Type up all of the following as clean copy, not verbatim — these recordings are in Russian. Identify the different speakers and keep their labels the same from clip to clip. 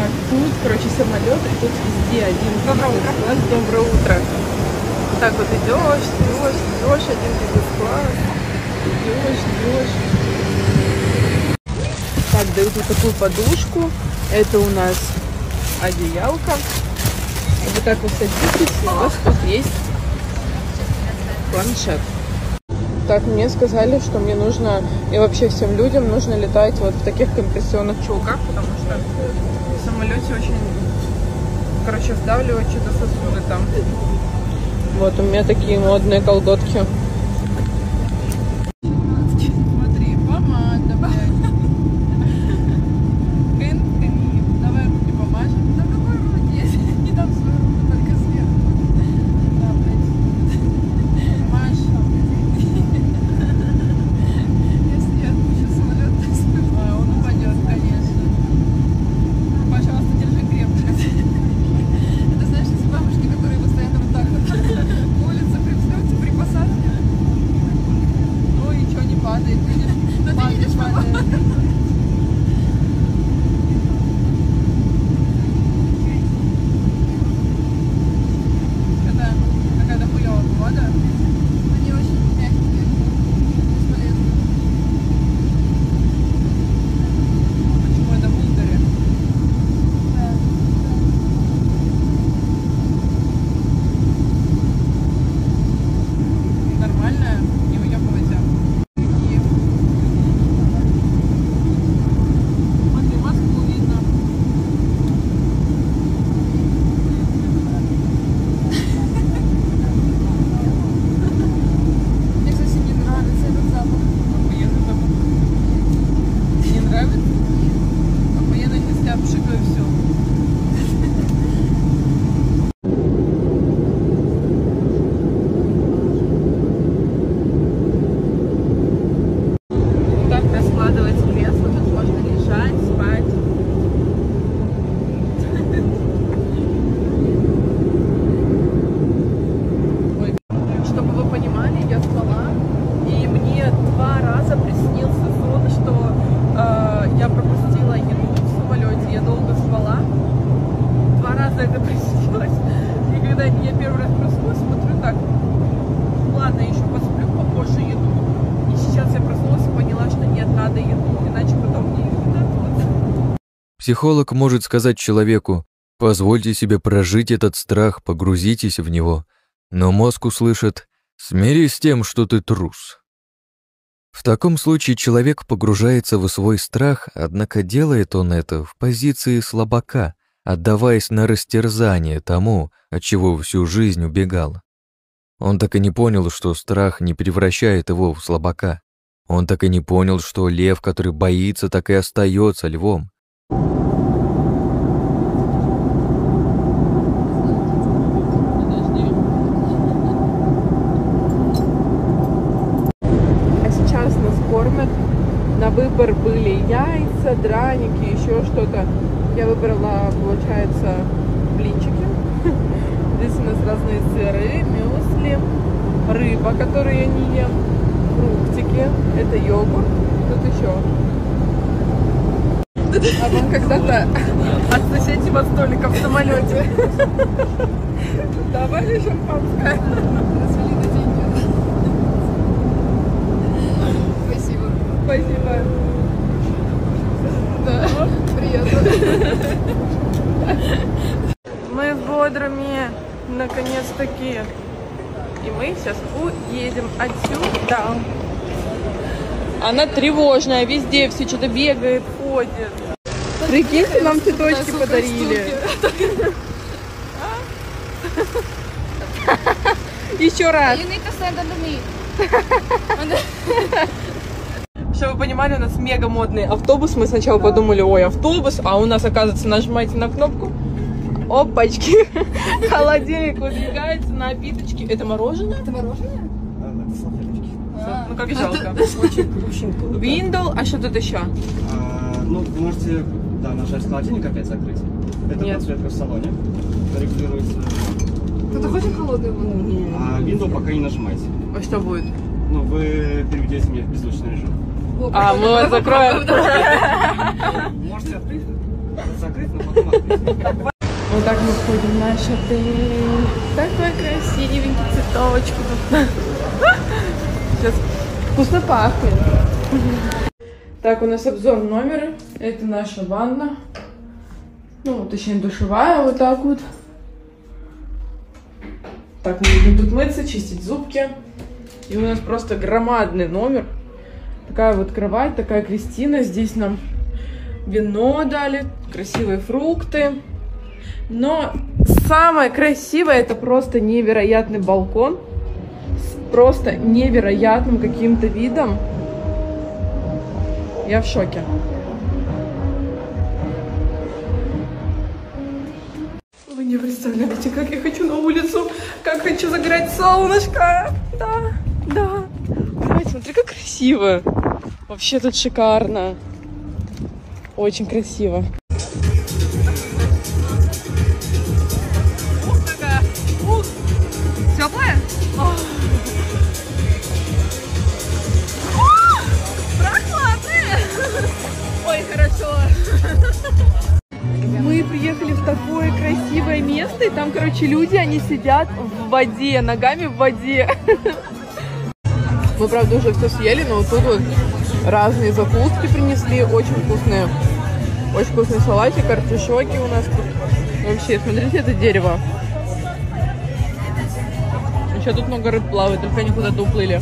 Speaker 1: Тут, короче, самолет, и тут везде один бизнес-класс. Доброе утро. Вот так вот идешь, один бизнес-класс. Идешь. Так, дают вот такую подушку. Это у нас одеялка. И вот так вы садитесь, и у вас тут есть планшет. Так, мне сказали, что мне нужно, и вообще всем людям нужно летать вот в таких компрессионных чулках, потому что в самолете очень, короче, сдавливают что-то сосуды там. Вот, у меня такие модные колготки. Смотри, помада, блядь. Давай руки помажем. Да какой руки? Не дам свою руку, только сверху. Да, блядь. Маша. Если я отпущу самолет, то сбиваю, он упадет, конечно. Пожалуйста, держи крепко. Это знаешь, эти бабушки, которые постоянно вот так вот по улице при взлете, при посадке. Ну и что, не падает, видишь? Но ты видишь, падает. Какая-то хуёвая погода. Они очень мягкие, бесполезные. Почему это в Лутере? Да. Нормально, не уёбывайся. Смотри, Москву видно. Мне, кстати, не нравится этот запах. Охуенный запах. Не нравится? Охуенный, если я обшикаю все. Так раскладывать кресло, тут можно лежать, спать. Ой. Чтобы вы понимали, я спала, и мне 2 раза приснился сон, что я пропустила еду в самолете, я долго спала. 2 раза это приснилось. И когда я первый раз проснулась, смотрю так, ладно, еще посплю, попозже еду. И сейчас я проснулась и поняла, что нет, надо еду, иначе потом не еду дадут.
Speaker 2: Психолог может сказать человеку: позвольте себе прожить этот страх, погрузитесь в него. Но мозг услышит: смирись с тем, что ты трус. В таком случае человек погружается в свой страх, однако делает он это в позиции слабака, отдаваясь на растерзание тому, от чего всю жизнь убегал. Он так и не понял, что страх не превращает его в слабака. Он так и не понял, что лев, который боится, так и остается львом.
Speaker 1: А сейчас нас кормят. На выбор были яйца, драники, еще что-то. Я выбрала, получается, блинчики. Здесь у нас разные сыры, мюсли, рыба, которую я не ем, фруктики, это йогурт, тут еще. А вам когда-то от соседнего столика в самолете давали шампанское?
Speaker 3: Спасибо.
Speaker 1: Спасибо.
Speaker 3: Да, приятно.
Speaker 1: Мы в Бодруме, наконец-таки. И мы сейчас уедем отсюда. Она тревожная, везде все что-то бегает, ходит. Прикиньте, нам цветочки подарили. Еще раз. Чтобы вы понимали, у нас мега модный автобус. Мы сначала подумали, ой, автобус, а у нас, оказывается, нажимаете на кнопку. Опачки. Холодильник выдвигается, напиточки. Это мороженое?
Speaker 3: Это мороженое?
Speaker 1: Ну как жалко. Window, а что тут еще?
Speaker 4: Ну, вы можете, да, нажать холодильник опять закрыть. Это подсветка в салоне. Регулируется.
Speaker 3: Кто-то хочет холодную воду?
Speaker 4: А Windows пока не нажимайте.
Speaker 1: А что будет?
Speaker 4: Ну, вы переведете меня в беззвучный режим.
Speaker 1: А, мы вас закроем.
Speaker 4: Можете открыть, закрыть, но потом открыть.
Speaker 1: Вот так мы входим в наш отель. Такой красивенький, цветочки тут. Сейчас вкусно пахнет. Так, у нас обзор номера. Это наша ванна. Ну, точнее, душевая, вот так вот. Так, мы будем тут мыться, чистить зубки. И у нас просто громадный номер. Такая вот кровать, такая Кристина. Здесь нам вино дали, красивые фрукты. Но самое красивое — это просто невероятный балкон. С просто невероятным каким-то видом. Я в шоке. Вы не представляете, как я хочу на улицу, как хочу загорать солнышко. Да, да. Ой, смотри, как красиво. Вообще тут шикарно. Очень красиво. Ух, какая. Ух. Теплая? Прохладная. Ой, хорошо. Мы приехали в такое красивое место, и там, короче, люди, они сидят в воде, ногами в воде. Мы, правда, уже все съели, но вот тут вот разные закуски принесли, очень вкусные. Очень вкусный салатик, артишоки у нас тут. Вообще, смотрите, это дерево. Еще тут много рыб плавает, только они куда-то уплыли.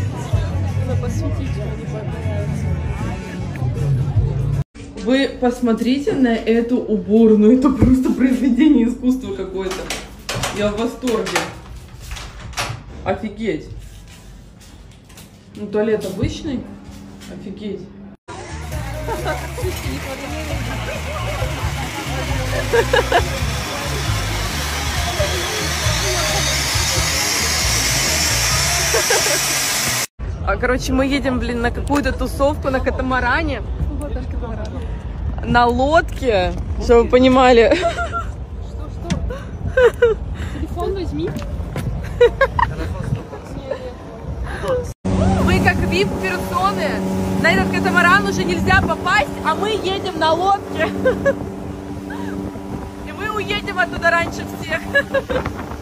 Speaker 1: Вы посмотрите на эту уборную. Это просто произведение искусства какое-то. Я в восторге. Офигеть. Ну, туалет обычный. Офигеть. Короче, мы едем, блин, на какую-то тусовку на катамаране. На лодке, чтобы вы понимали.
Speaker 3: Что? Телефон возьми.
Speaker 1: Мы как VIP-персоны. На этот катамаран уже нельзя попасть, а мы едем на лодке. И мы уедем оттуда раньше всех.